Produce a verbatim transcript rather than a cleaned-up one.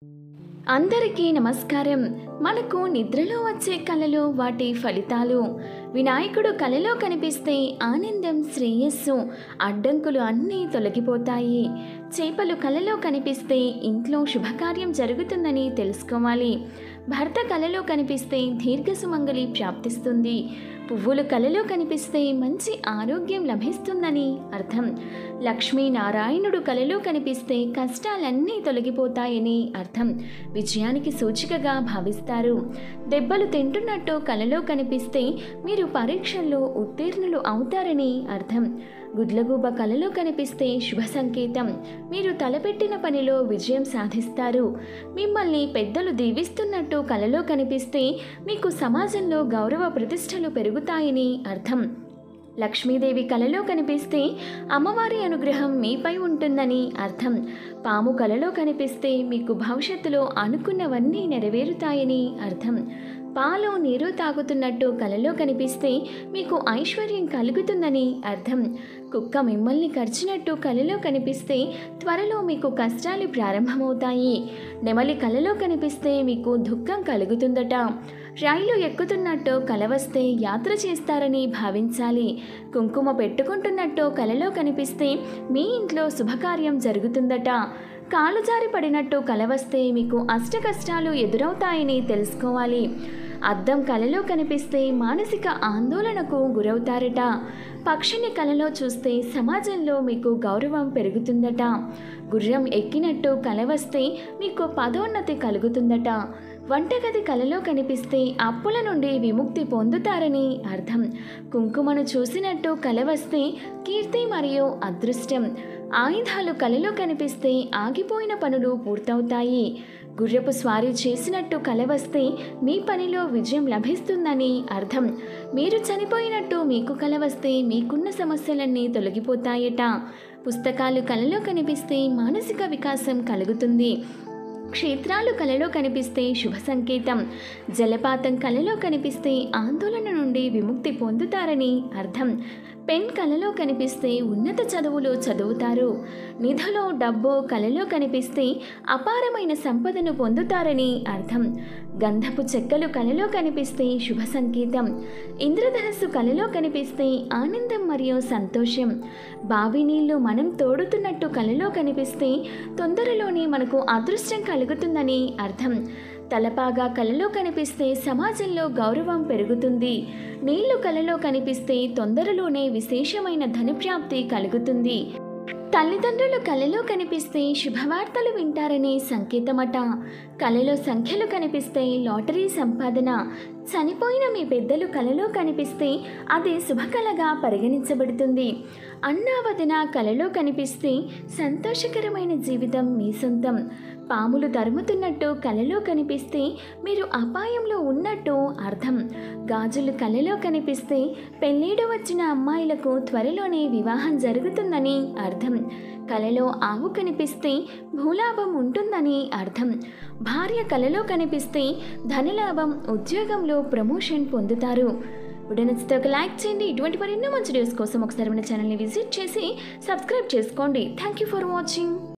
అందరికీ నమస్కారం. మనకు నిద్రలో వచ్చే కలలు వాటి ఫలితాలు. వినాయకుడు కలలో కనిపిస్తే ఆనందం, శ్రేయస్సు, అడ్డంకులు అన్నీ తొలగిపోతాయి. చేపలు కలలో కనిపిస్తే ఇంట్లో శుభకార్యం జరుగుతుందని తెలుసుకోవాలి. భర్త కలలో కనిపిస్తే దీర్ఘసుమంగళి ప్రాప్తిస్తుంది. పువ్వులు కలలో కనిపిస్తే మంచి ఆరోగ్యం లభిస్తుందని అర్థం. లక్ష్మీనారాయణుడు కలలో కనిపిస్తే కష్టాలన్నీ తొలగిపోతాయని అర్థం. విజయానికి సూచికగా భావిస్తారు. దెబ్బలు తింటున్నట్టు కలలో కనిపిస్తే మీరు పరీక్షల్లో ఉత్తీర్ణులు అవుతారని అర్థం. గుడ్లగూబ కలలో కనిపిస్తే శుభ సంకేతం. మీరు తలపెట్టిన పనిలో విజయం సాధిస్తారు. మిమ్మల్ని పెద్దలు దీవిస్తున్నట్టు కలలో కనిపిస్తే మీకు సమాజంలో గౌరవ ప్రతిష్టలు పెరుగుతాయని అర్థం. లక్ష్మీదేవి కలలో కనిపిస్తే అమ్మవారి అనుగ్రహం మీపై ఉంటుందని అర్థం. పాము కలలో కనిపిస్తే మీకు భవిష్యత్తులో అనుకున్నవన్నీ నెరవేరుతాయని అర్థం. పాలు నీరు తాగుతున్నట్టు కలలో కనిపిస్తే మీకు ఐశ్వర్యం కలుగుతుందని అర్థం. కుక్క మిమ్మల్ని కరిచినట్టు కలలో కనిపిస్తే త్వరలో మీకు కష్టాలు ప్రారంభమవుతాయి. నెమలి కలలో కనిపిస్తే మీకు దుఃఖం కలుగుతుందట. రైలు ఎక్కుతున్నట్టు కల వస్తే యాత్ర చేస్తారని భావించాలి. కుంకుమ పెట్టుకుంటున్నట్టు కలలో కనిపిస్తే మీ ఇంట్లో శుభకార్యం జరుగుతుందట. కాలు జారి పడినట్టు కల వస్తే మీకు అష్ట కష్టాలు ఎదురవుతాయని తెలుసుకోవాలి. అద్దం కలలో కనిపిస్తే మానసిక ఆందోళనకు గురవుతారట. పక్షిని కలలో చూస్తే సమాజంలో మీకు గౌరవం పెరుగుతుందట. గుర్రం ఎక్కినట్టు కల వస్తే మీకు పదోన్నతి కలుగుతుందట. వంటగది కలలో కనిపిస్తే అప్పుల నుండి విముక్తి పొందుతారని అర్థం. కుంకుమను చూసినట్టు కల వస్తే కీర్తి మరియు అదృష్టం. ఆయుధాలు కలలో కనిపిస్తే ఆగిపోయిన పనులు పూర్తవుతాయి. గుర్రపు స్వారీ చేసినట్టు కల వస్తే మీ పనిలో విజయం లభిస్తుందని అర్థం. మీరు చనిపోయినట్టు మీకు కల వస్తే మీకున్న సమస్యలన్నీ తొలగిపోతాయట. పుస్తకాలు కలలో కనిపిస్తే మానసిక వికాసం కలుగుతుంది. క్షేత్రాలు కలలో కనిపిస్తే శుభ సంకేతం. జలపాతం కలలో కనిపిస్తే ఆందోళన నుండి విముక్తి పొందుతారని అర్థం. పెన్ కలలో కనిపిస్తే ఉన్నత చదువులు చదువుతారు. నిధులు, డబ్బు కలలో కనిపిస్తే అపారమైన సంపదను పొందుతారని అర్థం. గంధపు చెక్కలు కలలో కనిపిస్తే శుభ సంకేతం. ఇంద్రధనస్సు కలలో కనిపిస్తే ఆనందం మరియు సంతోషం. బావి నీళ్లు మనం తోడుతున్నట్టు కలలో కనిపిస్తే తొందరలోనే మనకు అదృష్టం కలుగుతుందని అర్థం. తలపాగా కలలో కనిపిస్తే సమాజంలో గౌరవం పెరుగుతుంది. నీళ్లు కలలో కనిపిస్తే తొందరలోనే విశేషమైన ధనప్రాప్తి కలుగుతుంది. తల్లిదండ్రులు కలలో కనిపిస్తే శుభవార్తలు వింటారనే సంకేతమట. కలలో సంఖ్యలు కనిపిస్తే లాటరీ సంపాదన. చనిపోయిన మీ పెద్దలు కలలో కనిపిస్తే అది శుభకళగా పరిగణించబడుతుంది. అన్నా వదిన కలలో కనిపిస్తే సంతోషకరమైన జీవితం మీ సొంతం. పాములు తరుముతున్నట్టు కలలో కనిపిస్తే మీరు అపాయంలో ఉన్నట్టు అర్థం. గాజులు కలలో కనిపిస్తే పెళ్ళిడు వచ్చిన అమ్మాయిలకు త్వరలోనే వివాహం జరుగుతుందని అర్థం. కలలో ఆవు కనిపిస్తే భూలాభం ఉంటుందని అర్థం. భార్య కలలో కనిపిస్తే ధనలాభం, ఉద్యోగంలో ప్రమోషన్ పొందుతారు. వీడియో నచ్చితే ఒక లైక్ చేయండి. ఇటువంటి మరెన్నో మంచి వీడియోస్ కోసం ఒకసారి మన ఛానల్ని విజిట్ చేసి సబ్స్క్రైబ్ చేసుకోండి. Thank you for watching.